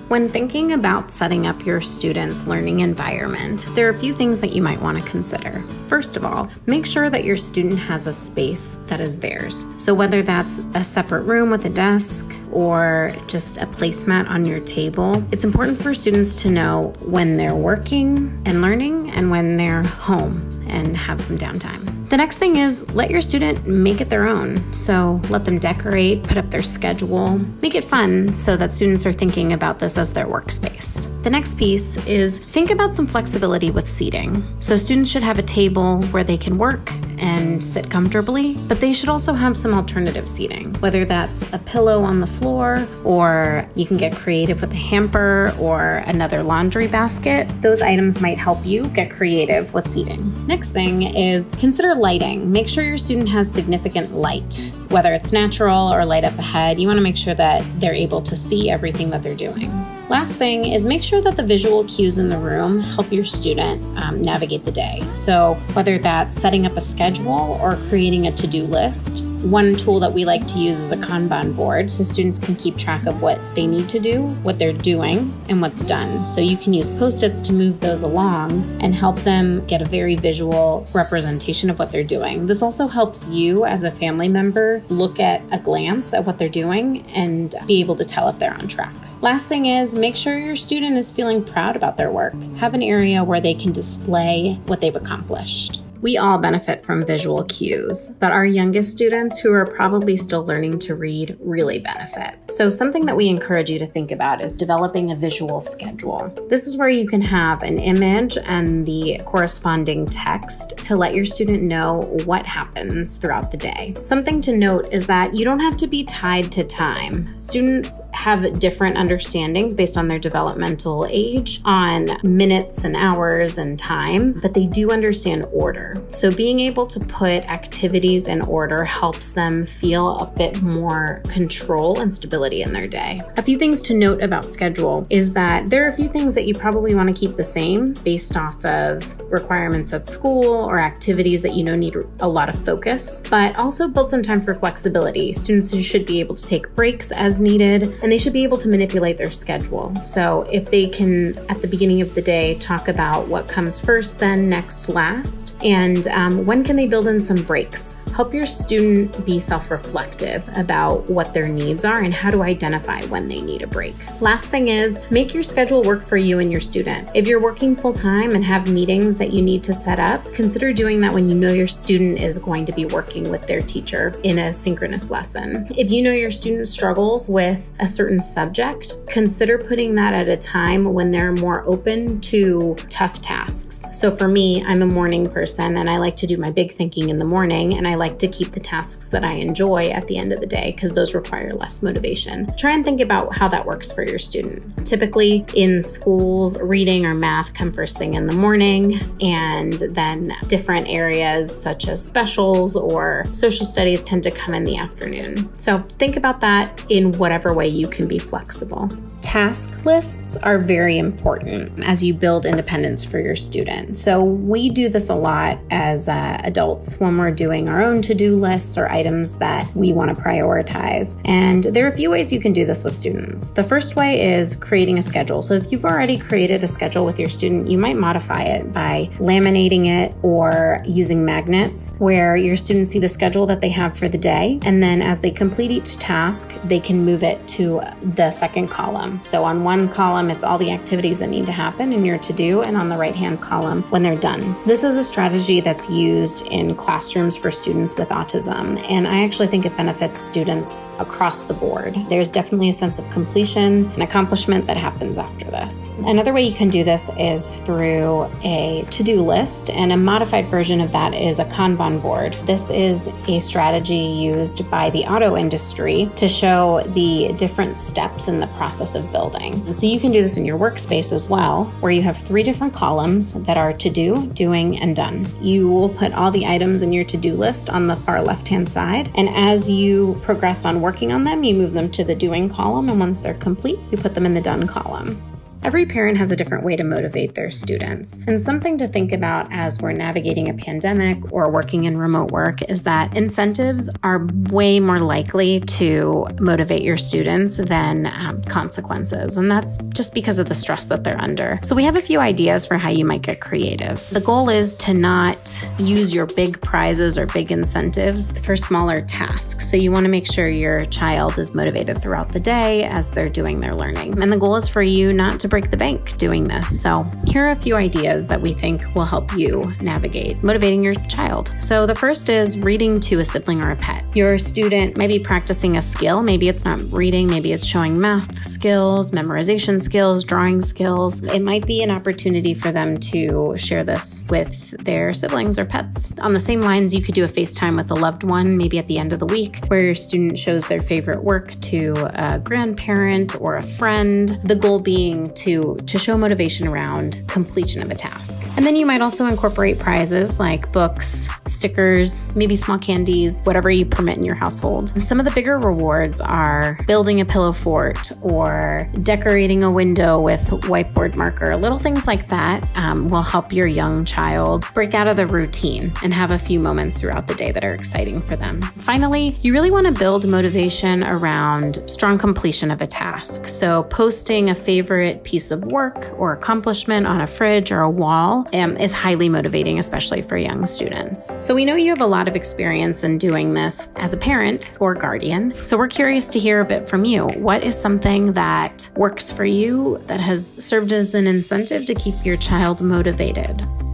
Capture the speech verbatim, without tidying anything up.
When thinking about setting up your students' learning environment, there are a few things that you might want to consider. First of all, make sure that your student has a space that is theirs. So whether that's a separate room with a desk or just a placemat on your table, it's important for students to know when they're working and learning and when they're home and have some downtime. The next thing is let your student make it their own. So let them decorate, put up their schedule, make it fun so that students are thinking about this as their workspace. The next piece is think about some flexibility with seating. So students should have a table where they can work and sit comfortably, but they should also have some alternative seating, whether that's a pillow on the floor, or you can get creative with a hamper or another laundry basket. Those items might help you get creative with seating. Next thing is consider lighting. Make sure your student has significant light, whether it's natural or light up ahead. You want to make sure that they're able to see everything that they're doing. Last thing is make sure that the visual cues in the room help your student um, navigate the day. So whether that's setting up a schedule or creating a to-do list, one tool that we like to use is a Kanban board so students can keep track of what they need to do, what they're doing, and what's done. So you can use Post-its to move those along and help them get a very visual representation of what they're doing. This also helps you as a family member look at a glance at what they're doing and be able to tell if they're on track. Last thing is make sure your student is feeling proud about their work. Have an area where they can display what they've accomplished. We all benefit from visual cues, but our youngest students, who are probably still learning to read, really benefit. So something that we encourage you to think about is developing a visual schedule. This is where you can have an image and the corresponding text to let your student know what happens throughout the day. Something to note is that you don't have to be tied to time. Students have different understandings based on their developmental age on minutes and hours and time, but they do understand order. So being able to put activities in order helps them feel a bit more control and stability in their day. A few things to note about schedule is that there are a few things that you probably want to keep the same based off of requirements at school or activities that you know need a lot of focus, but also build some time for flexibility. Students should be able to take breaks as needed, and they should be able to manipulate their schedule. So if they can, at the beginning of the day, talk about what comes first, then next, last, and And um, when can they build in some breaks? Help your student be self-reflective about what their needs are and how to identify when they need a break. Last thing is make your schedule work for you and your student. If you're working full-time and have meetings that you need to set up, consider doing that when you know your student is going to be working with their teacher in a synchronous lesson. If you know your student struggles with a certain subject, consider putting that at a time when they're more open to tough tasks. So for me, I'm a morning person, and I like to do my big thinking in the morning, and I like to keep the tasks that I enjoy at the end of the day because those require less motivation. Try and think about how that works for your student. Typically in schools, reading or math come first thing in the morning, and then different areas such as specials or social studies tend to come in the afternoon. So think about that in whatever way you can be flexible. Task lists are very important as you build independence for your student. So we do this a lot as uh, adults when we're doing our own to-do lists or items that we want to prioritize. And there are a few ways you can do this with students. The first way is creating a schedule. So if you've already created a schedule with your student, you might modify it by laminating it or using magnets where your students see the schedule that they have for the day. And then as they complete each task, they can move it to the second column. So on one column, it's all the activities that need to happen in your to-do, and on the right-hand column, when they're done. This is a strategy that's used in classrooms for students with autism, and I actually think it benefits students across the board. There's definitely a sense of completion and accomplishment that happens after this. Another way you can do this is through a to-do list, and a modified version of that is a Kanban board. This is a strategy used by the auto industry to show the different steps in the process of building. And so you can do this in your workspace as well, where you have three different columns that are to do, doing, and done. You will put all the items in your to-do list on the far left-hand side, and as you progress on working on them, you move them to the doing column, and once they're complete, you put them in the done column. Every parent has a different way to motivate their students. And something to think about as we're navigating a pandemic or working in remote work is that incentives are way more likely to motivate your students than um, consequences. And that's just because of the stress that they're under. So we have a few ideas for how you might get creative. The goal is to not use your big prizes or big incentives for smaller tasks. So you want to make sure your child is motivated throughout the day as they're doing their learning. And the goal is for you not to break the bank doing this. So here are a few ideas that we think will help you navigate motivating your child. So the first is reading to a sibling or a pet. Your student may be practicing a skill. Maybe it's not reading, maybe it's showing math skills, memorization skills, drawing skills. It might be an opportunity for them to share this with their siblings or pets. On the same lines, you could do a FaceTime with a loved one, maybe at the end of the week, where your student shows their favorite work to a grandparent or a friend. The goal being to, to show motivation around completion of a task. And then you might also incorporate prizes like books, stickers, maybe small candies, whatever you permit in your household. And some of the bigger rewards are building a pillow fort or decorating a window with whiteboard marker. Little things like that um, will help your young child break out of the routine and have a few moments throughout the day that are exciting for them. Finally, you really want to build motivation around strong completion of a task. So posting a favorite piece of work or accomplishment on a fridge or a wall um, is highly motivating, especially for young students. So we know you have a lot of experience in doing this as a parent or guardian. So we're curious to hear a bit from you. What is something that works for you that has served as an incentive to keep your child motivated?